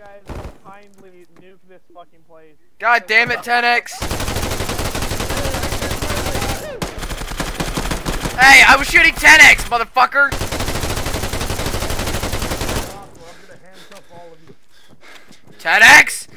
guys kindly nuke this fucking place. God damn it, Tennex! Hey, I was shooting Tennex, motherfucker! Tennex!